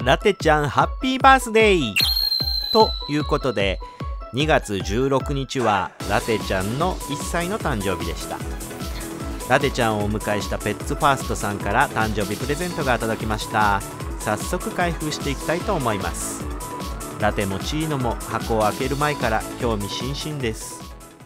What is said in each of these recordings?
ラテちゃんハッピーバースデーということで、2月16日はラテちゃんの1歳の誕生日でした。ラテちゃんをお迎えしたペッツファーストさんから誕生日プレゼントが届きました。早速開封していきたいと思います。ラテもチーノも箱を開ける前から興味津々です。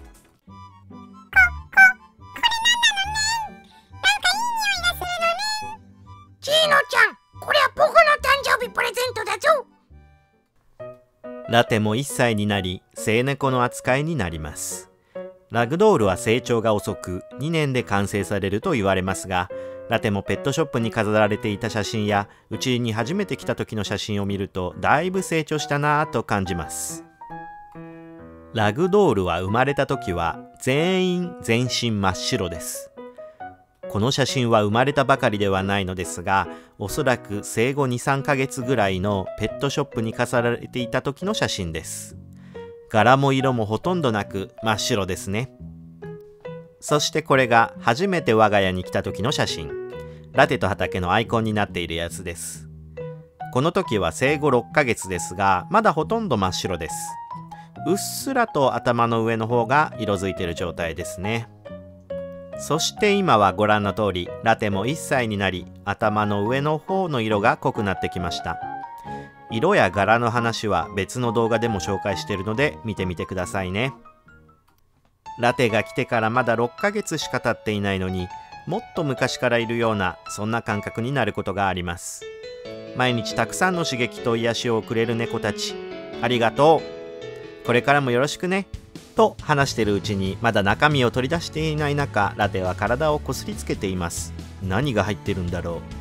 チーノちゃん、これは僕の誕生日プレゼントだぞ。 ラテも1歳になり、成猫の扱いになります。ラグドールは成長が遅く、2年で完成されると言われますが、ラテもペットショップに飾られていた写真や、うちに初めて来た時の写真を見ると、だいぶ成長したなぁと感じます。ラグドールは生まれた時は、全身真っ白です。この写真は生まれたばかりではないのですが、おそらく生後 2,3 ヶ月ぐらいのペットショップに飾られていた時の写真です。柄も色もほとんどなく真っ白ですね。そしてこれが初めて我が家に来た時の写真。ラテと畑のアイコンになっているやつです。この時は生後6ヶ月ですが、まだほとんど真っ白です。うっすらと頭の上の方が色づいている状態ですね。そして今はご覧の通り、ラテも1歳になり、頭の上の方の色が濃くなってきました。色や柄の話は別の動画でも紹介しているので見てみてくださいね。ラテが来てからまだ6ヶ月しか経っていないのに、もっと昔からいるような、そんな感覚になることがあります。毎日たくさんの刺激と癒しをくれる猫たち、ありがとう。これからもよろしくね。と話しているうちに、まだ中身を取り出していない中、ラテは体をこすりつけています。何が入ってるんだろ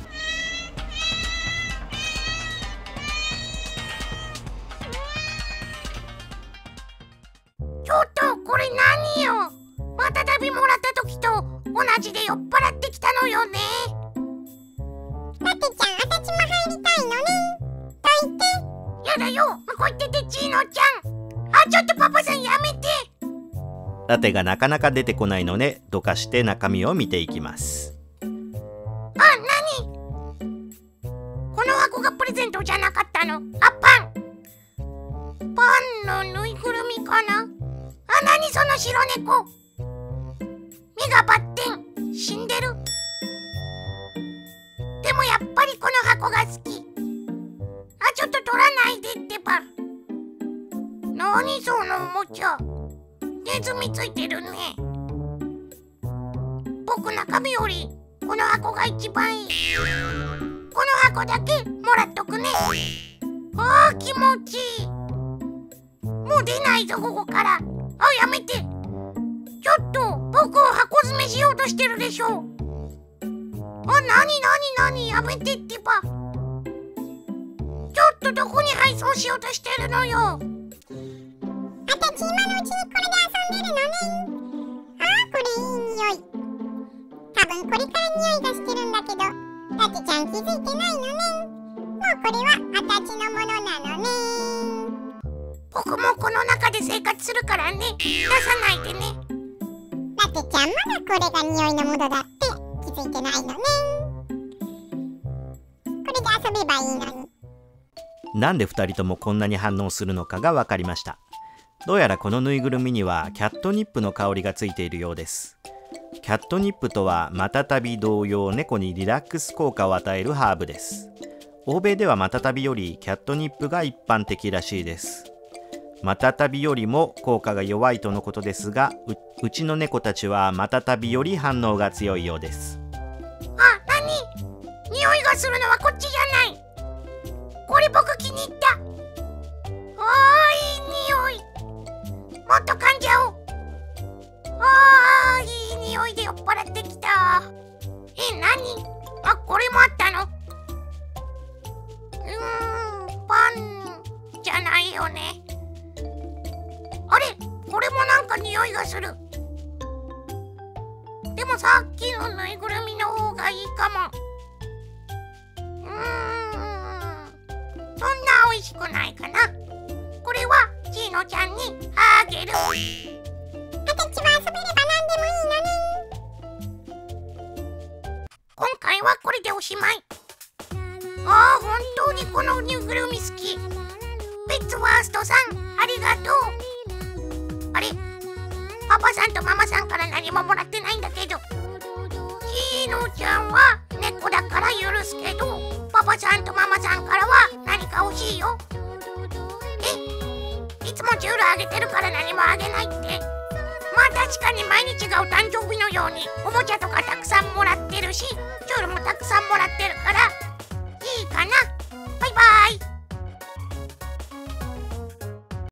う。ちょっとこれ何よ。また旅もらった時と同じで酔っ払ってきたのよね。 ラテちゃん、私も入りたいのね。どいて。 やだよ、向こう行ってて、チーノちゃん。ちょっとパパさんやめて。 ラテがなかなか出てこないので、どかして中身を見ていきます。 何？この箱がプレゼントじゃなかったの？パンのぬいぐるみかな？何その白猫。目がバッテン、死んでる。でもやっぱりこの箱が好き。ちょっと取らないでってば。何そのおもちゃ。ネズミついてるね。僕中身よりこの箱が一番いい。この箱だけもらっとくね。気持ちいい。もう出ないぞここから。やめて。ちょっと僕を箱詰めしようとしてるでしょ。何やめてってば。ちょっとどこに配送しようとしてるのよ。 あたち今のうちにこれで遊んでるのね。これいい匂い。多分これから匂いがしてるんだけど、ラテちゃん気づいてないのね。もうこれはあたちのものなのね。 僕もこの中で生活するからね。出さないでね。 ラテちゃんまだこれが匂いのものだって気づいてないのね。これで遊べばいいのに。 なんで2人ともこんなに反応するのかが分かりました。どうやらこのぬいぐるみにはキャットニップの香りがついているようです。キャットニップとはマタタビ同様、猫にリラックス効果を与えるハーブです。欧米ではマタタビよりキャットニップが一般的らしいです。マタタビよりも効果が弱いとのことですが、うちの猫たちはマタタビより反応が強いようです。 匂いがするのはこっちじゃない。これ僕気に入った。いい匂い。もっと噛んじゃおう。いい匂いで酔っ払ってきた。何？これもあったの？パンじゃないよね。これもなんか匂いがする。でもさっきのぬいぐるみの方がいいかも。そんな美味しくないかな。これはチーノちゃんにあげる。 あたちは遊べれば何でもいいのね。 今回はこれでおしまい。本当ににこのぬいぐるみ好き。ペッツワーストさん、ありがとう。あれ、パパさんとママさんから何ももらってないんだけど。ひーのちゃんは猫だから許すけど、パパさんとママさんからは何か欲しいよ。いつもチュールあげてるから何もあげないって。まあ確かに毎日がお誕生日のようにおもちゃとかたくさんもらってるし、